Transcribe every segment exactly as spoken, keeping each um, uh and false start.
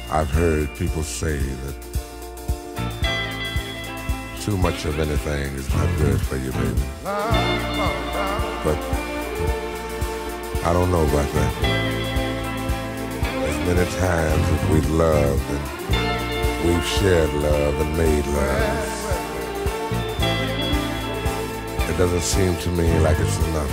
I've heard people say that too much of anything is not good for you, baby. But I don't know about that. As many times as we've loved and we've shared love and made love, it doesn't seem to me like it's enough.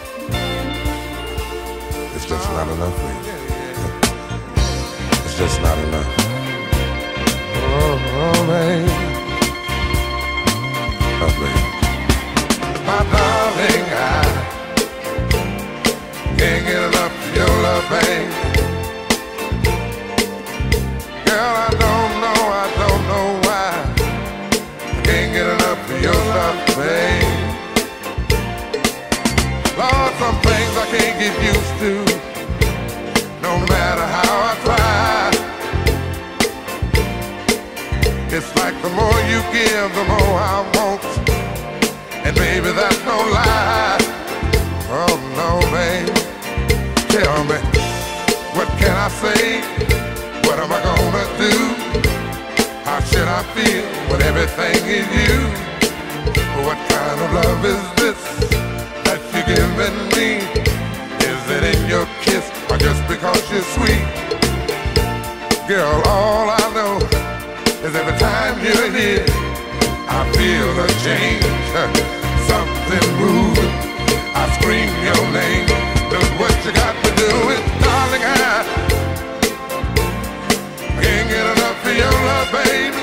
It's just not enough, baby. It's just not enough. Oh, oh baby. Oh, baby. My darling, I can't get enough of your love, baby. Girl, I don't know, I don't know why I can't get enough of your love, baby. Lord, some things I can't get used to, no matter how I try. It's like the more you give, the more I want. And baby, that's no lie. Oh no, baby. Tell me, what can I say? What am I gonna do? How should I feel when everything is you? What kind of love is this that you're giving me? Is it in your kiss or just because you're sweet? Girl, all I know is every time you're here, I feel a change, something moving. I scream your name. Look what you got to do with, darling, I can't get enough of your love, baby.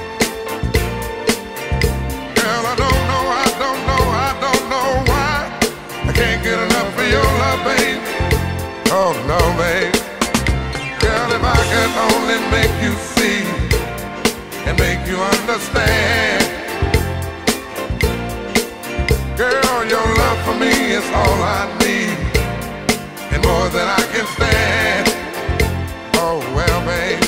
Girl, I don't know, I don't know, I don't know why I can't get enough of your love, baby. Oh no, baby. Girl, if I could only make you see and make you understand. Girl, your love for me is all I need, and more than I can stand. Oh well, babe,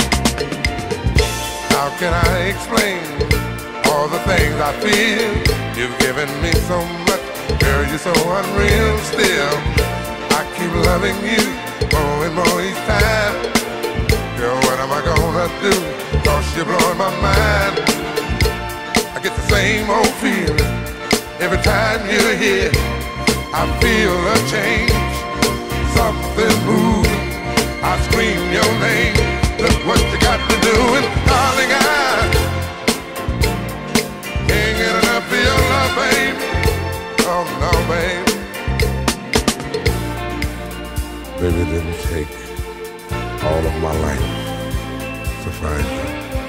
how can I explain all the things I feel? You've given me so much, girl, you're so unreal still. I keep loving you more and more each time. Girl, what am I gonna do? Cause you're blowing my mind. I get the same old feeling every time you're here. I feel a change, something moving. I scream your name. Look what you got to do, and darling, I can't get enough of your love, babe. Oh no, babe. Baby, it didn't take all of my life to find you,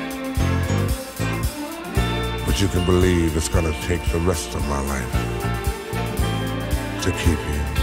but you can believe it's gonna take the rest of my life to keep you.